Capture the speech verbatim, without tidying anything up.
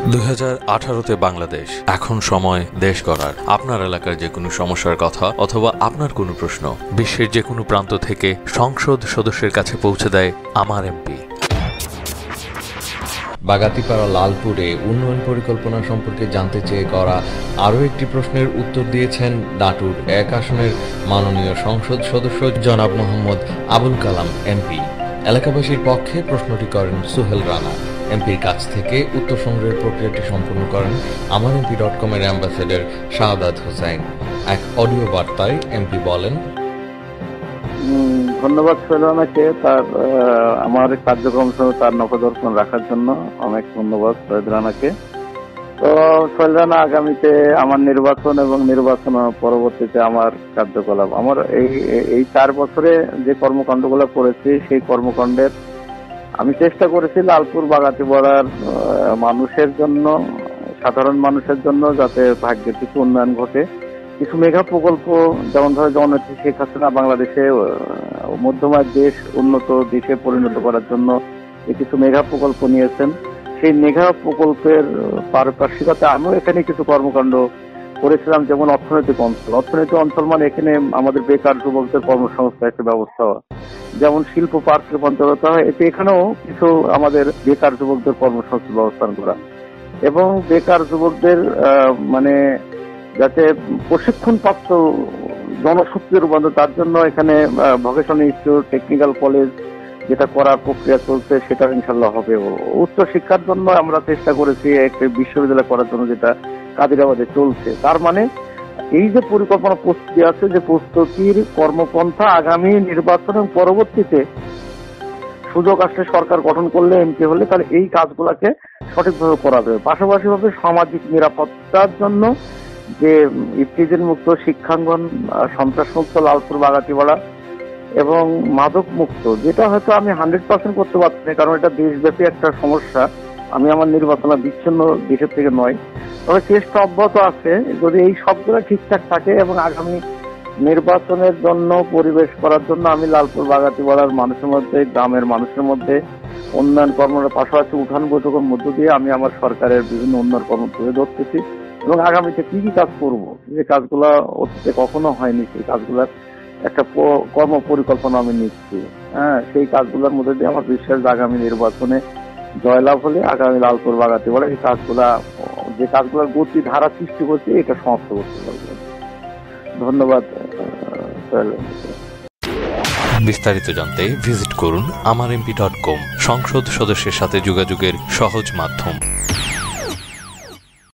দুই হাজার আঠারোতে বাংলাদেশ, এখন সময় দেশ গড়ার। আপনার এলাকার যে কোনো সমস্যার কথা অথবা আপনার কোনো প্রশ্ন বিশ্বের যে কোনো প্রান্ত থেকে সংসদ সদস্যের কাছে পৌঁছে দেয় আমার এমপি। বাগাতিপাড়া লালপুরে উন্নয়ন পরিকল্পনা সম্পর্কে জানতে চেয়ে করা আরও একটি প্রশ্নের উত্তর দিয়েছেন নাটোর এক আসনের মাননীয় সংসদ সদস্য জনাব মোহাম্মদ আবুল কালাম এমপি। এলাকাবাসীর পক্ষে প্রশ্নটি করেন সোহেল রানা। এমপির কাছ থেকে উত্তর সংগ্রহের প্রক্রিয়াটি সম্পূর্ণ করেন আমার এমপি ডট কম এর অ্যাম্বাসেডর শাহাদাত হোসাইন। এক অডিও বার্তায় এমপি বলেন, ধন্যবাদ সোহেল রানাকে তার আমার কার্যক্রম সহ তার নখদর্পণ রাখার জন্য। অনেক ধন্যবাদ সোহেল রানাকে। তো সোহেল রানা আগামীতে আমার নির্বাচন এবং নির্বাচন পরবর্তীতে আমার কার্যকলাপ, আমার এই এই চার বছরে যে কর্মকাণ্ডগুলো করেছি সেই কর্মকাণ্ডের আমি চেষ্টা করেছি লালপুর বাগাতিপাড়ার মানুষের জন্য, সাধারণ মানুষের জন্য যাতে ভাগ্যের কিছু উন্নয়ন ঘটে। কিছু মেগা প্রকল্প, যেমন ধরো জননেত্রী শেখ হাসিনা বাংলাদেশে মধ্যমায় দেশ উন্নত দেশে পরিণত করার জন্য কিছু মেগা প্রকল্প নিয়েছেন। সেই মেগা প্রকল্পের পারিপার্শ্বিকতা আমিও এখানে কিছু কর্মকাণ্ড করেছিলাম, যেমন অর্থনৈতিক অঞ্চল। অর্থনৈতিক অঞ্চল মানে এখানে আমাদের বেকার যুবকদের কর্মসংস্থান একটা ব্যবস্থা, যেমন শিল্প পার্ক রূপান্তরিত হয়, এতে এখানেও কিছু আমাদের বেকার যুবকদের কর্মসংস্থান ব্যবস্থান করা এবং বেকার যুবকদের মানে যাতে প্রশিক্ষণপ্রাপ্ত জনশক্তি রূপান্তর, তার জন্য এখানে ভোকেশনাল ইনস্টিটিউট, টেকনিক্যাল কলেজ যেটা করার প্রক্রিয়া চলছে সেটা ইনশাল্লাহ হবে। উচ্চ শিক্ষার জন্য আমরা চেষ্টা করেছি একটা বিশ্ববিদ্যালয় করার জন্য, যেটা কাদিরাবাদে চলছে। তার মানে এই যে পরিকল্পনা প্রস্তুতি আছে, যে প্রস্তুতির কর্মপন্থা আগামী নির্বাচন এবং পরবর্তীতে সুযোগ আসলে সরকার গঠন করলে, এমপি হলে, তাহলে এই কাজগুলোকে সঠিকভাবে করা যাবে। পাশাপাশি ভাবে সামাজিক নিরাপত্তার জন্য যে ইফতিজিন মুক্ত শিক্ষাঙ্গন, সন্ত্রাস মুক্ত লালপুর বাগাতিপাড়া এবং মাদক মুক্ত, যেটা হয়তো আমি হান্ড্রেড পার্সেন্ট করতে পারছি না, কারণ এটা দেশব্যাপী একটা সমস্যা। আমি আমার নির্বাচন বিচ্ছিন্ন দেশের থেকে নয়, তবে চেষ্টা অব্যাহত আছে। যদি এই সবগুলো ঠিকঠাক থাকে এবং আগামী নির্বাচনের জন্য পরিবেশ করার জন্য আমি লালপুর বাগাতিপাড়ার মানুষের মধ্যে, গ্রামের মানুষের মধ্যে উন্নয়ন কর্মের পাশাপাশি উঠান বৈঠকের মধ্য দিয়ে আমি আমার সরকারের বিভিন্ন উন্নয়ন কর্ম তুলে ধরতেছি এবং আগামীতে কি কি কাজ করব, যে কাজগুলো অতীতে কখনো হয়নি, সেই কাজগুলোর একটা কর্ম পরিকল্পনা আমি নিচ্ছি। হ্যাঁ, সেই কাজগুলোর মধ্যে দিয়ে আমার বিশ্বাস আগামী নির্বাচনে জয়লাভ হলে আগামী লালপুর বাগাতিপাড়া এই কাজগুলা, যে কাজগুলোর গতি ধারা সৃষ্টি করছে, এটা সমাপ্ত করতে পারবে। ধন্যবাদ। বিস্তারিত জানতে ভিজিট করুন আমার এমপি ডট কম, সংসদ সদস্যের সাথে যোগাযোগের সহজ মাধ্যম।